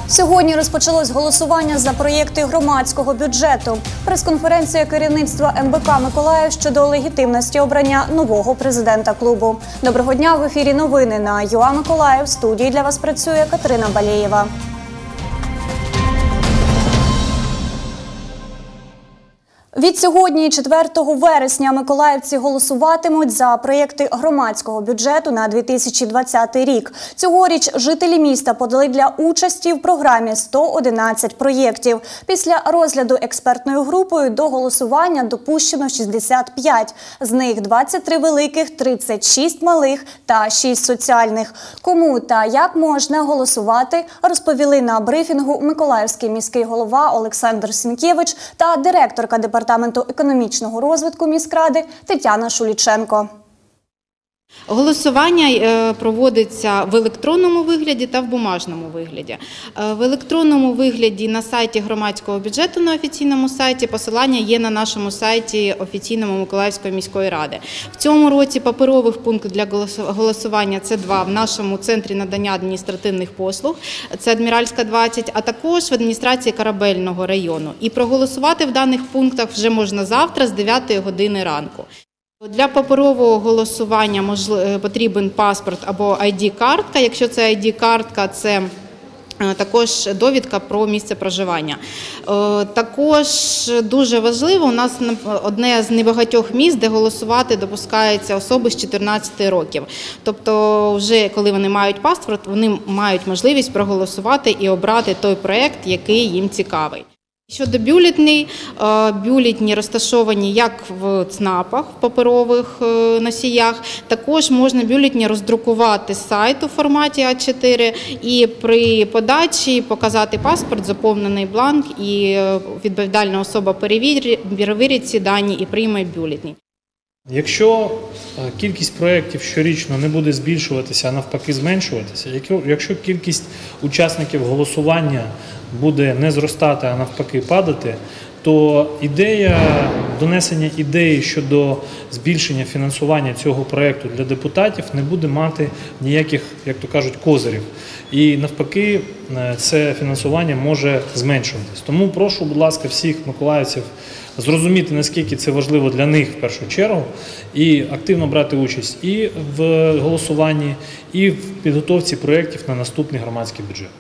Сьогодні розпочалось голосування за проєкти громадського бюджету. Прес-конференція керівництва МБК «Миколаїв» щодо легітимності обрання нового президента клубу. Доброго дня! В ефірі новини на ЮА Миколаїв. В студії для вас працює Катерина Балєєва. Від сьогодні, 4 вересня, миколаївці голосуватимуть за проєкти громадського бюджету на 2020 рік. Цьогоріч жителі міста подали для участі в програмі 111 проєктів. Після розгляду експертною групою до голосування допущено 65. З них 23 великих, 36 малих та 6 соціальних. Кому та як можна голосувати, розповіли на брифінгу миколаївський міський голова Олександр Сінкевич та директорка департаменту економічного розвитку міськради Тетяна Шуліченко. Голосування проводиться в електронному вигляді та в бумажному вигляді. В електронному вигляді на сайті громадського бюджету, на офіційному сайті, посилання є на нашому сайті офіційному Миколаївської міської ради. В цьому році паперових пунктів для голосування – це 2 в нашому центрі надання адміністративних послуг, це Адміральська, 20, а також в адміністрації Корабельного району. І проголосувати в даних пунктах вже можна завтра з 9 години ранку. Для паперового голосування потрібен паспорт або ID-картка. Якщо це ID-картка, це також довідка про місце проживання. Також дуже важливо, у нас одне з небагатьох міст, де голосувати допускаються особи з 14 років. Тобто вже коли вони мають паспорт, вони мають можливість проголосувати і обрати той проєкт, який їм цікавий. Щодо бюлетені розташовані як в ЦНАПах, в паперових носіях, також можна бюлетені роздрукувати з сайту в форматі А4 і при подачі показати паспорт, заповнений бланк, і відповідальна особа перевірить ці дані і прийме бюлетень. Якщо кількість проєктів щорічно не буде збільшуватися, а навпаки зменшуватися, якщо кількість учасників голосування буде не зростати, а навпаки падати, то донесення ідеї щодо збільшення фінансування цього проєкту для депутатів не буде мати ніяких, як то кажуть, козирів. І навпаки, це фінансування може зменшуватись. Тому прошу, будь ласка, всіх миколаївців зрозуміти, наскільки це важливо для них в першу чергу, і активно брати участь і в голосуванні, і в підготовці проєктів на наступний громадський бюджет.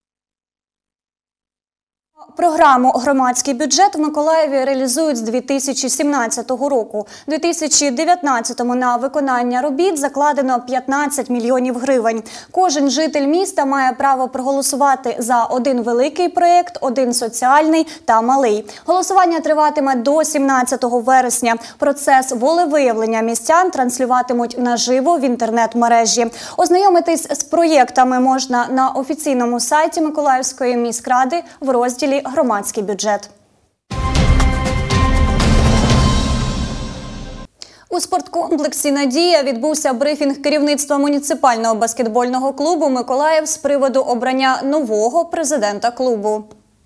Програму «Громадський бюджет» в Миколаєві реалізують з 2017 року. У 2019-му на виконання робіт закладено 15 мільйонів гривень. Кожен житель міста має право проголосувати за один великий проєкт, один соціальний та малий. Голосування триватиме до 17 вересня. Процес волевиявлення містян транслюватимуть наживо в інтернет-мережі. Ознайомитись з проєктами можна на офіційному сайті Миколаївської міськради в розділі «Громадський бюджет». У спорткомплексі «Надія» відбувся брифінг керівництва муніципального баскетбольного клубу «Миколаїв» з приводу обрання нового президента клубу.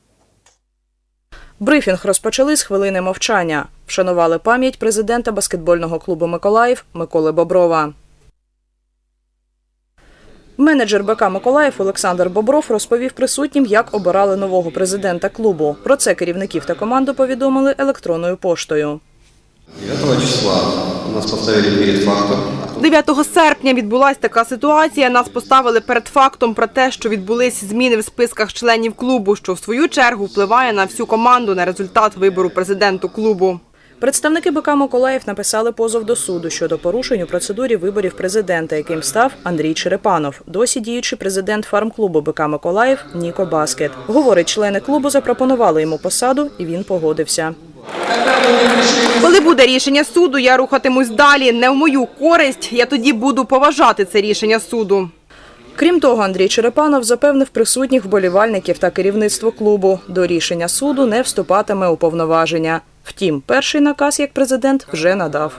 Брифінг розпочали з хвилини мовчання. Вшанували пам'ять президента баскетбольного клубу «Миколаїв» Миколи Боброва. Менеджер БК «Миколаїв» Олександр Бобров розповів присутнім, як обирали нового президента клубу. Про це керівників та команду повідомили електронною поштою. 9 числа нас поставили перед фактом. 9 серпня відбулася така ситуація. Нас поставили перед фактом про те, що відбулись зміни в списках членів клубу, що в свою чергу впливає на всю команду, на результат вибору президенту клубу. Представники БК «Миколаїв» написали позов до суду щодо порушень у процедурі виборів президента, яким став Андрій Черепанов, досі діючий президент фарм-клубу БК «Миколаїв» Ніко Баскет. Говорить, члени клубу запропонували йому посаду, і він погодився. Коли буде рішення суду, я рухатимусь далі. Не в мою користь, я тоді буду поважати це рішення суду. Крім того, Андрій Черепанов запевнив присутніх вболівальників та керівництво клубу. До рішення суду не вступатиме у повноваження. Втім, перший наказ як президент вже надав.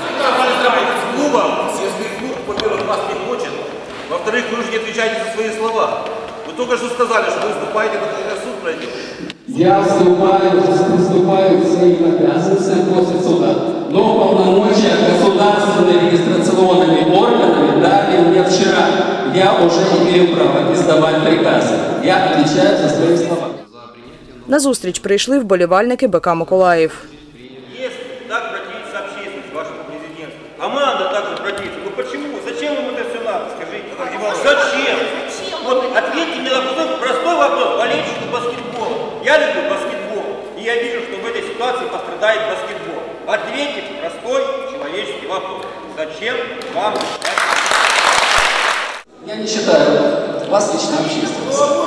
Во-вторых, вы уже не отвечаете за свои слова. Вы только что сказали, что вы выступаете, когда суд пройдет. Я вступаю к своим обязанностям после суда. Но полномочия государственными регистрационными органами дали мне вчера. Я уже имею право издавать приказы. Я отвечаю за свои слова. На зустріч прийшли вболівальники БК «Миколаїв». Если так противится общественность вашему президенту, команда также противится, ну почему? Зачем вам это все надо, скажите? Зачем? Вот ответьте мне на простой вопрос, болельщику баскетбола. Я люблю баскетбол, и я вижу, что в этой ситуации пострадает баскетбол. Ответьте простой человеческий вопрос. Зачем вам это? Я не считаю вас лично общественностью.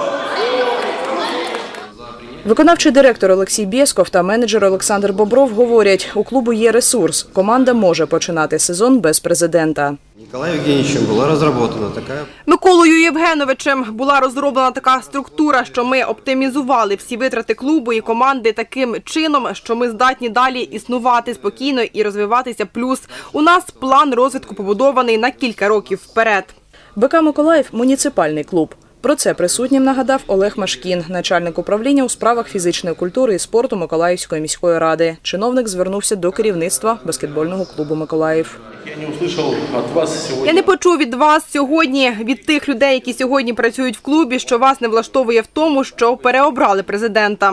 Виконавчий директор Олексій Бєсков та менеджер Олександр Бобров говорять, у клубу є ресурс. Команда може починати сезон без президента. Николаем Евгеньевичем была разработана такая... Миколою Євгеновичем була розроблена така структура, що ми оптимізували всі витрати клубу і команди таким чином, що ми здатні далі існувати спокійно і розвиватися. Плюс у нас план розвитку побудований на кілька років вперед. БК «Миколаїв» – муніципальний клуб. Про це присутнім нагадав Олег Машкін, начальник управління у справах фізичної культури і спорту Миколаївської міської ради. Чиновник звернувся до керівництва баскетбольного клубу «Миколаїв». Я не почув від вас сьогодні, від тих людей, які сьогодні працюють в клубі, що вас не влаштовує в тому, що переобрали президента.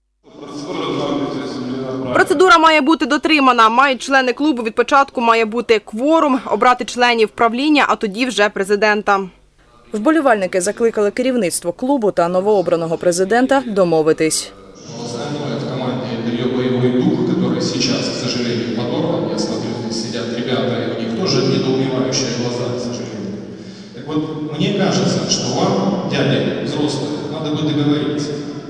Процедура має бути дотримана. Мають члени клубу від початку має бути кворум, обрати членів правління, а тоді вже президента. Вболівальники закликали керівництво клубу та новообраного президента домовитись. В команде ее боевой дух, который сейчас, к сожалению, подорван. Я смотрю, здесь сидят ребята, и у них тоже недоумевающие глаза, к сожалению. Так вот, мне кажется, что вам, дядя, взрослые, надо бы договориться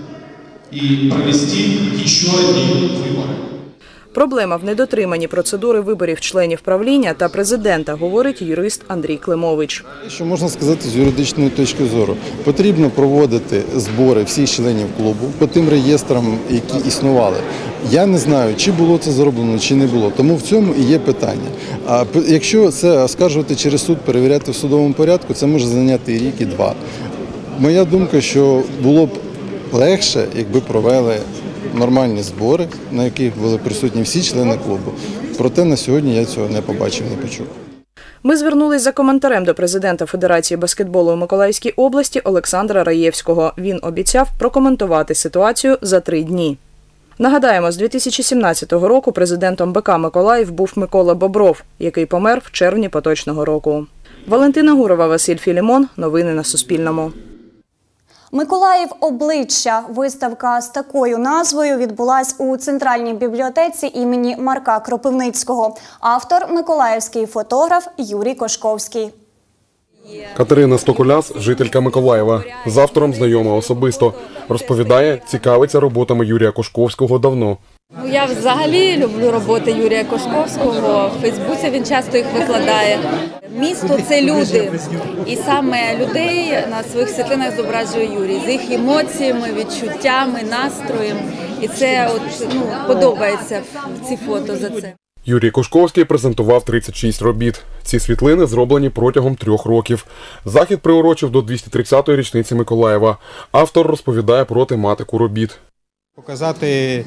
и провести еще одни выборы. Проблема в недотриманні процедури виборів членів правління та президента, говорить юрист Андрій Климович. Що можна сказати з юридичної точки зору? Потрібно проводити збори всіх членів клубу по тим реєстрам, які існували. Я не знаю, чи було це зроблено, чи не було. Тому в цьому і є питання. А якщо це оскаржувати через суд, перевіряти в судовому порядку, це може зайняти і рік, і два. Моя думка, що було б легше, якби провели нормальні збори, на яких були присутні всі члени клубу. Проте на сьогодні я цього не побачив, не почув. Ми звернулись за коментарем до президента Федерації баскетболу у Миколаївській області Олександра Раєвського. Він обіцяв прокоментувати ситуацію за 3 дні. Нагадаємо, з 2017 року президентом БК «Миколаїв» був Микола Бобров, який помер в червні поточного року. Валентина Гурова, Василь Філімон. Новини на Суспільному. «Миколаїв. Обличчя» – виставка з такою назвою відбулась у Центральній бібліотеці імені Марка Кропивницького. Автор – миколаївський фотограф Юрій Кошковський. Катерина Стокуляс – жителька Миколаєва. З автором знайома особисто. Розповідає, цікавиться роботами Юрія Кошковського давно. Я взагалі люблю роботи Юрія Кошковського. В Фейсбуці він часто їх викладає. Місто – це люди. І саме людей на своїх світлинах зображує Юрій. З їх емоціями, відчуттями, настроєм. І це подобається в ці фото за це. Юрій Кошковський презентував 36 робіт. Ці світлини зроблені протягом 3 років. Захід приурочив до 230-ї річниці Миколаєва. Автор розповідає про тематику робіт. Показати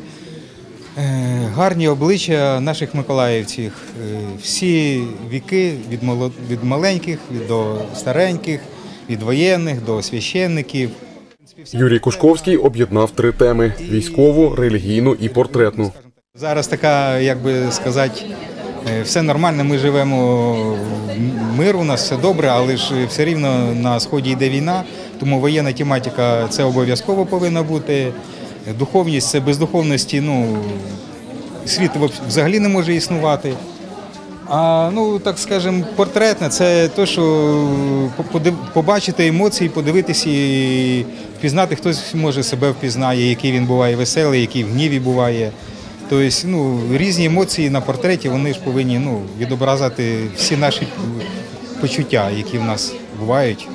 гарні обличчя наших миколаївців. Всі віки, від маленьких до стареньких, від воєнних до священників. Юрій Кошковський об'єднав 3 теми – військову, релігійну і портретну. Зараз така, як би сказати, все нормально, ми живемо в мир, у нас все добре, але ж все рівно на Сході йде війна, тому воєнна тематика – це обов'язково повинна бути. Духовність – це без духовності, світ взагалі не може існувати. А, так скажемо, портретне – це те, що побачити емоції, подивитися і впізнати, хтось може себе впізнає, який він буває веселий, який в гніві буває. Тобто, різні емоції на портреті, вони ж повинні відобразити всі наші почуття, які в нас бувають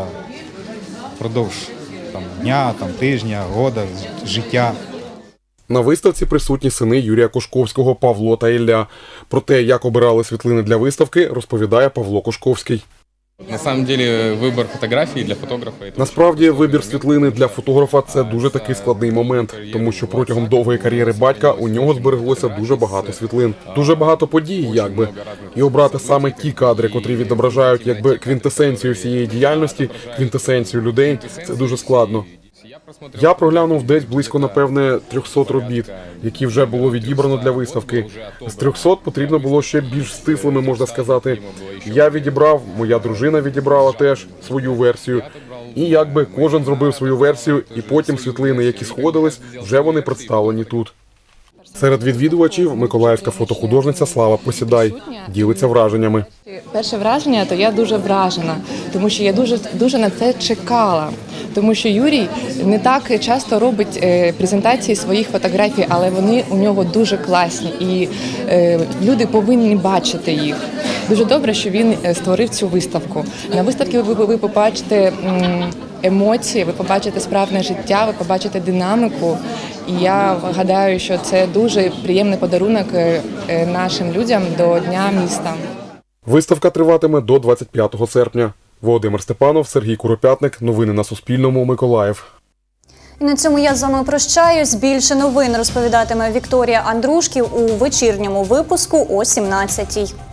впродовж дня, тижня, года, життя. На виставці присутні сини Юрія Кошковського Павло та Ілля. Про те, як обирали світлини для виставки, розповідає Павло Кошковський. На самом деле вибір фотографії для фотографа. Насправді, вибір світлини для фотографа – це дуже такий складний момент, тому що протягом довгої кар'єри батька у нього збереглося дуже багато світлин, дуже багато подій, якби. І обрати саме ті кадри, котрі відображають якби квінтесенцію всієї діяльності, квінтесенцію людей – це дуже складно. Я проглянув десь близько, напевне, 300 робіт, які вже було відібрано для виставки. З 300 потрібно було ще більш стислими, можна сказати. Я відібрав, моя дружина відібрала теж свою версію. І якби кожен зробив свою версію, і потім світлини, які сходились, вже вони представлені тут. Серед відвідувачів миколаївська фотохудожниця Слава Посідай ділиться враженнями. Перше враження, то я дуже вражена, тому що я дуже на це чекала. Тому що Юрій не так часто робить презентації своїх фотографій, але вони у нього дуже класні і люди повинні бачити їх. Дуже добре, що він створив цю виставку. На виставці ви побачите емоції, ви побачите справжнє життя, ви побачите динаміку. І я гадаю, що це дуже приємний подарунок нашим людям до Дня міста. Виставка триватиме до 25 серпня. Володимир Степанов, Сергій Куропятник. Новини на Суспільному. Миколаїв. І на цьому я з вами прощаюсь. Більше новин розповідатиме Вікторія Андрушків у вечірньому випуску о 17-й.